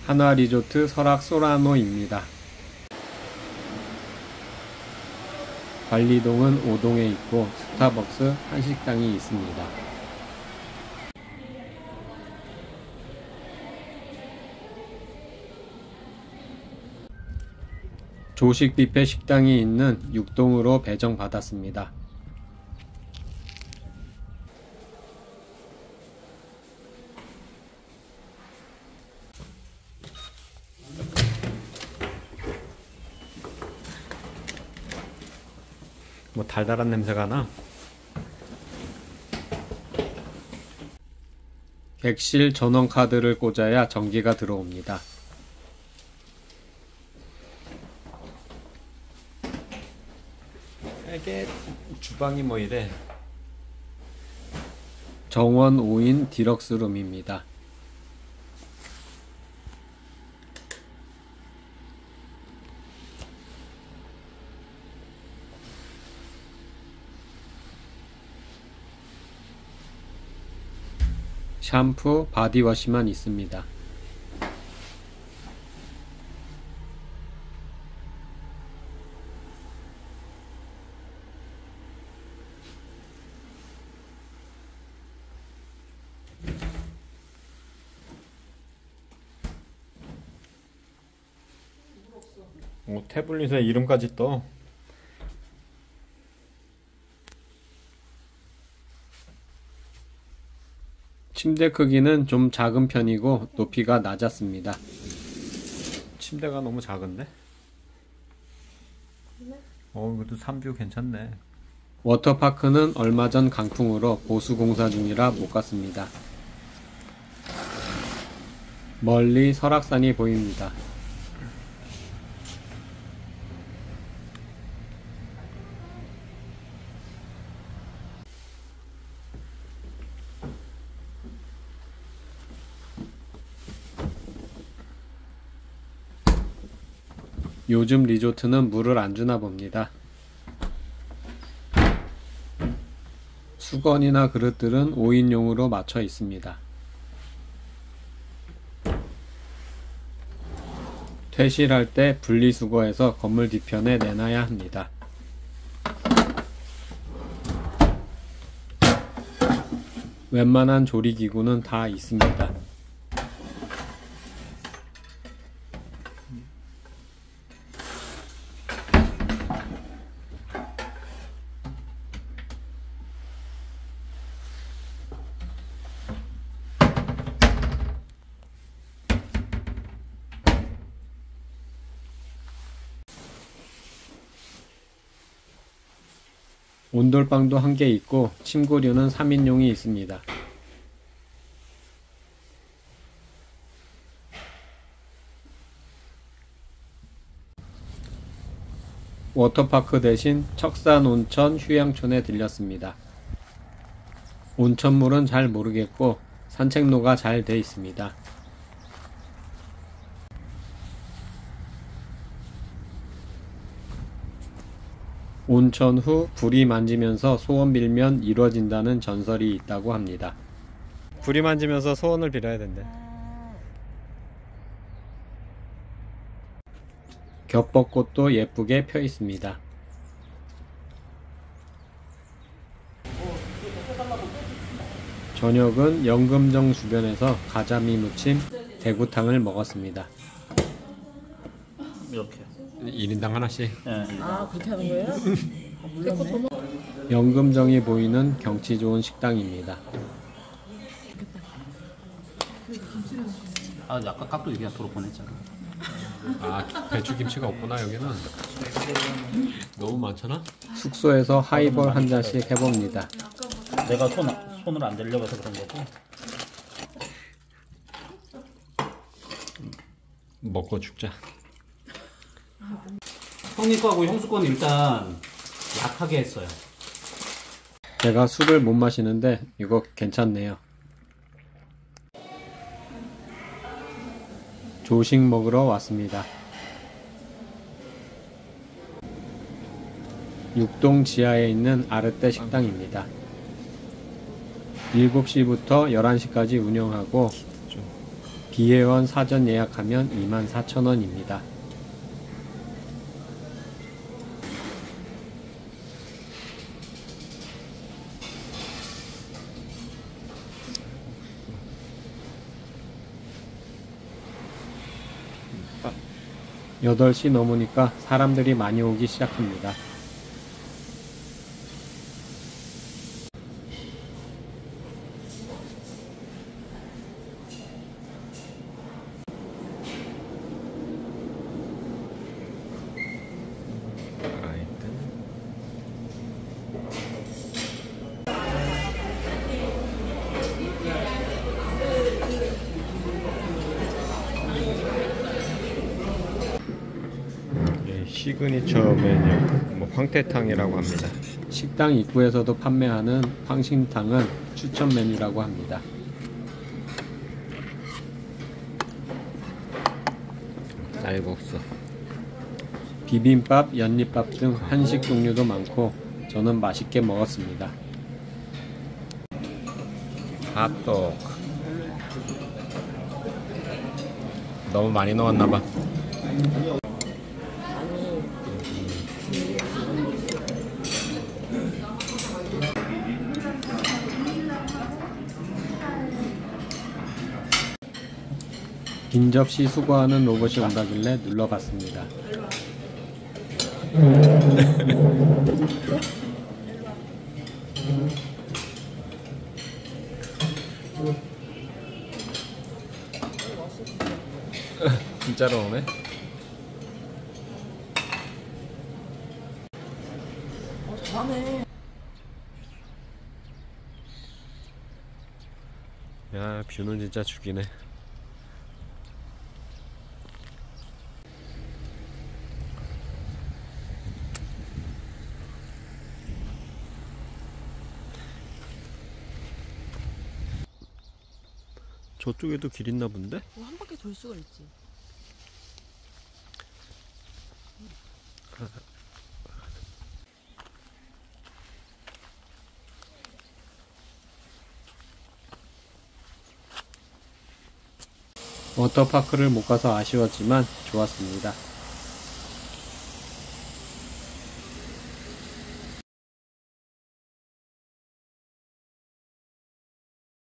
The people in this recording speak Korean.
한화리조트 설악 소라노입니다. 관리동은 5동에 있고 스타벅스 한식당이 있습니다. 조식 뷔페 식당이 있는 6동으로 배정받았습니다. 뭐 달달한 냄새가 나? 객실 전원카드를 꽂아야 전기가 들어옵니다. 이게 주방이 뭐 이래? 정원 5인 디럭스룸입니다. 샴푸, 바디워시만 있습니다. 태블릿에 이름까지 떠. 침대 크기는 좀 작은 편이고 높이가 낮았습니다. 침대가 너무 작은데? 이것도 3뷰 괜찮네. 워터파크는 얼마 전 강풍으로 보수 공사 중이라 못 갔습니다. 멀리 설악산이 보입니다. 요즘 리조트는 물을 안 주나 봅니다. 수건이나 그릇들은 5인용으로 맞춰 있습니다. 퇴실할 때 분리수거해서 건물 뒤편에 내놔야 합니다. 웬만한 조리기구는 다 있습니다. 온돌방도 한 개 있고 침구류는 3인용이 있습니다. 워터파크 대신 척산온천 휴양촌에 들렸습니다. 온천물은 잘 모르겠고 산책로가 잘 돼 있습니다. 온천 후 부리 만지면서 소원 빌면 이루어진다는 전설이 있다고 합니다. 부리 만지면서 소원을 빌어야 된대. 겹벚꽃도 예쁘게 펴 있습니다. 저녁은 영금정 주변에서 가자미 무침, 대구탕을 먹었습니다. 이렇게 1인당 하나씩. 네. 아, 그렇게 하는 거예요? 몰랐네. 영금정이 보이는 경치 좋은 식당입니다. 아, 아까 깍두기 그냥 도로 보냈잖아. 아, 배추김치가 없구나 여기는. 너무 많잖아? 숙소에서 하이볼 한 잔씩 해봅니다. 내가 손을 안 대려고 해서 그런 거고. 먹고 죽자. 형님 거하고 형수 거는 일단 약하게 했어요. 제가 술을 못 마시는데 이거 괜찮네요. 조식 먹으러 왔습니다. 6동 지하에 있는 아르떼 식당입니다. 7시부터 11시까지 운영하고 비회원 사전 예약하면 24,000원입니다. 여덟 시 넘으니까 사람들이 많이 오기 시작합니다. 시그니처 메뉴, 황태탕이라고 합니다. 식당 입구에서도 판매하는 황신탕은 추천 메뉴라고 합니다. 쌀국수, 비빔밥, 연잎밥 등 한식 종류도 많고 저는 맛있게 먹었습니다. 핫도그 너무 많이 넣었나봐. 빈 접시 수거하는 로봇이 온다길래 눌러봤습니다. 진짜로 오네? 잘하네. 야, 뷰는 진짜 죽이네. 저쪽에도 길 있나 본데? 한 바퀴 돌 수가 있지. 워터파크를 못 가서 아쉬웠지만 좋았습니다.